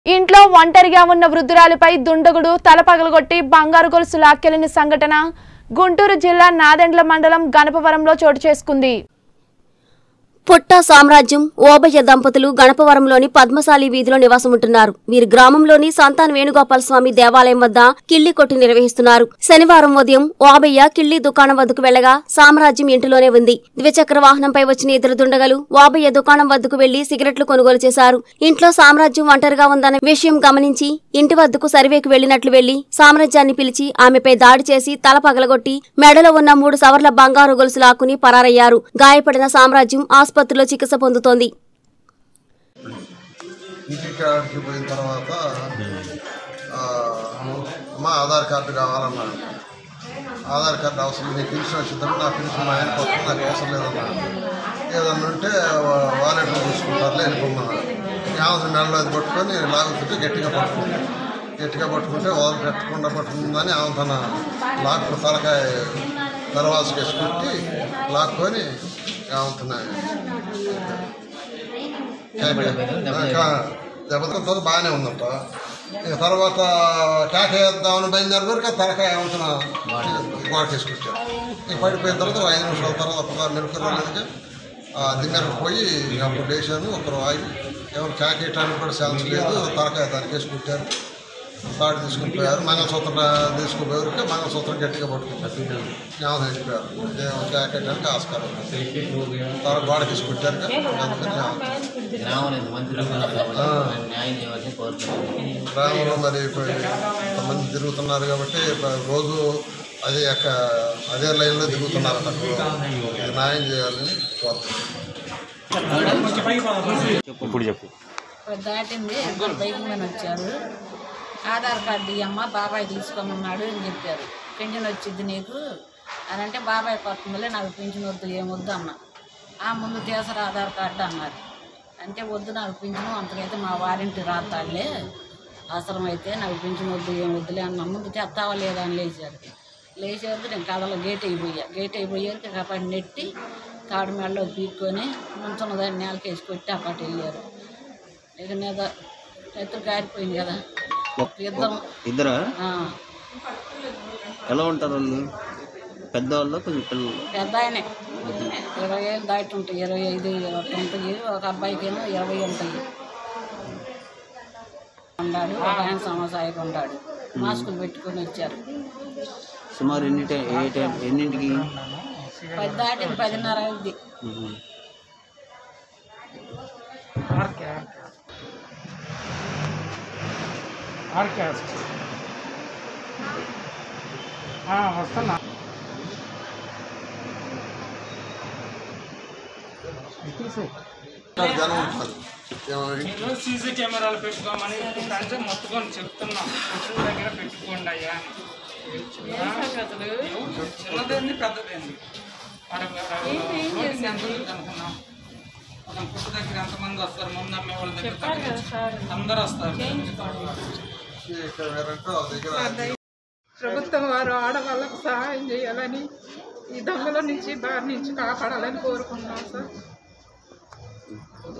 ఇంట్లో ఒంటరిగా ఉన్న వృద్ధురాలిపై దుండగుడు తలపగలగొట్టి బంగారు గొలుసు లాక్కెళ్లిన సంఘటన గుంటూరు జిల్లా నాదెండ్ల మండలం గణపవరంలో చోటు చేసుకుంది. పుట్ట సామ్రాజ్యం ఓబయ్య దంపతులు గణపవరంలోని పద్మశాలి వీధిలో నివాసముంటున్నారు. వీరు గ్రామంలోని సంతాన వేణుగోపాల స్వామి దేవాలయం వద్ద కిళ్లి కొట్టు నిర్వహిస్తున్నారు. శనివారం ఉదయం ఓబయ్య కిళ్లి దుకాణం వద్దకు వెళ్లగా సామ్రాజ్యం ఇంటిలోనే ఉంది. ద్విచక్ర వాహనంపై వచ్చిన ఇద్దరు దుండగలు ఓబయ్య దుకాణం వద్దకు వెళ్లి సిగరెట్లు కొనుగోలు చేశారు. ఇంట్లో సామ్రాజ్యం ఒంటరిగా ఉందన్న విషయం గమనించి ఇంటి వద్దకు సర్వేకు వెళ్లినట్లు వెళ్లి సామ్రాజ్యాన్ని పిలిచి ఆమెపై దాడి చేసి తల పగలగొట్టి మెడలో ఉన్న 3 సవర్ల బంగారు గొలుసు లాక్కుని పరారయ్యారు. గాయపడిన సామ్రాజ్యం ఆసుపత్రిలో చికిత్స పొందుతోంది. ఇంటికి పోయిన తర్వాత మా ఆధార్ కార్డు కావాలన్నా, ఆధార్ కార్డు అవసరం, నీకు పెన్షన్ వచ్చిందని నా పెన్షన్ మా ఆయనకు వస్తుంది, నాకు అవసరం లేదన్నా. ఏదన్నా ఉంటే వాలెట్లో చూసుకుంటారులే వెళ్ళిపోమన్నా. యావసం మెడలో అది పట్టుకొని లాగుతుంటే గట్టిగా పట్టుకుంటే వదలు పెట్టకుండా పట్టుకుందని ఆమె తన లాక్కు తలకాయ దర్వాజకు వేసుకుంటే లాక్కొని ఆమెతున్నాయి. దెబ్బతో బాగానే ఉందంట. తర్వాత కేక వేద్దామని బయలుదేరేవరకు తలకాయ ఏమంటున్నా గోడకేసుకొచ్చారు. ఇక పడిపోయిన తర్వాత 5 నిమిషాల తర్వాత మెరుపు రాలేదుగా దిమ్మరకు పోయి అప్పుడు లేచాను. ఒకరు ఆగి ఎవరు కేక వేయటానికి కూడా ఛాన్స్ లేదు, తలకాయ దానికి వేసుకుంటారు. తాడు తీసుకుని పోయారు. మంగళసూత్రం తీసుకుపోయేవరకు మంగళసూత్రం గట్టిగా పట్టుకుంటారు. జ్ఞాపకం అయిపోయారు. కేక వేయడానికి ఆస్కారం తర్వాత గోడ తీసుకొచ్చారు. గ్రామంలో మరి కొంతమంది తిరుగుతున్నారు కాబట్టి రోజు అదే లైన్లో తిరుగుతున్నారు. న్యాయం చేయాలని ఇప్పుడు చెప్పు. దాటింది బైక్ మీద వచ్చారు. ఆధార్ కార్డు అమ్మ బాబాయ్ తీసుకోమన్నాడు అని చెప్పారు. పెన్షన్ వచ్చింది నీకు అని అంటే బాబాయ్ కొత్తమల్లే నాకు పెన్షన్ వద్దు, ఏమొద్దు అన్న. ముందు తీసరా ఆధార్ కార్డు అన్నారు. అంటే వద్దు నాకు పెన్షన్, అంతకైతే మా వారింటి రాతాడులే, అవసరమైతే నాకు పెన్షన్ వద్దు, ఏమొద్దులే అన్న. ముందు తెస్తావా లేదా అని లేచేవరకు నేను కథలో గేట్ అయిపోయేవరకు అప్పటి నెట్టి తాడు మెడలో పీక్కొని ముంచున్న దాన్ని నేలకేసి కొట్టి అప్పటి వెళ్ళారు. ఇక ఎత్తురు కారిపోయింది కదా. ఇద్దరు ఎలా ఉంటారు వాళ్ళు? పెద్దవాళ్ళు కొంచెం పిల్లలు? పెద్ద ఆయనే 20 ఏళ్ళు దాటి ఉంటాయి, 25 ఉంటాయి. ఒక అబ్బాయికి ఏమో 20 ఉంటాయి. ఉన్నాడు, ఒక ఆయన సమసాయికి ఉంటాడు. మాస్కులు పెట్టుకొని వచ్చారు. సుమారు ఎన్నింటికి? 10 దాటింది, 10:30 అవుద్ది. వస్తున్నా. సీసీ కెమెరాలు పెట్టుకోమని అంటే మొత్తుకొని చెప్తున్నాం. పశువుల దగ్గర పెట్టుకోండి అయ్యా. చిన్నదేంది పెద్దదేంది అనుకున్నాం. ఒక పుట్టు దగ్గర ఎంతమంది వస్తారు? ముందు అమ్మే వాళ్ళ దగ్గర అందరూ వస్తారు. ప్రభుత్వం వారు ఆడవాళ్ళకు సహాయం చేయాలని, ఈ దొంగల నుంచి బారి నుంచి కాపాడాలని కోరుకుంటున్నాం సార్.